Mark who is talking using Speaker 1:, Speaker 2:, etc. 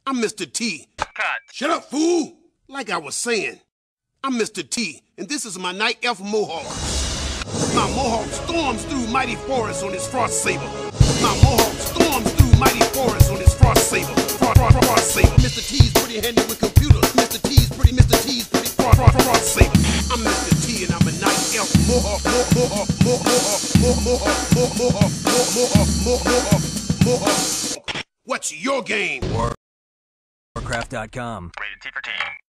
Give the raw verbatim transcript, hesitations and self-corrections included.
Speaker 1: I'm Mister T.
Speaker 2: Cut.
Speaker 1: Shut up, fool! Like I was saying, I'm Mister T, and this is my night elf Mohawk. My Mohawk storms through mighty forests on his frost saber. My Mohawk storms through mighty forests on his frost saber. Frost, frost, frost saber. Mister T's pretty handy with computers. Mister T's pretty, Mister T's pretty frost, frost, frost saber. I'm Mister T, and I'm a night elf Mohawk. Mohawk, Mohawk, Mohawk, Mohawk, Mohawk, Mohawk, Mohawk. What's your game?
Speaker 3: Warcraft dot com.
Speaker 2: Rated T for teen.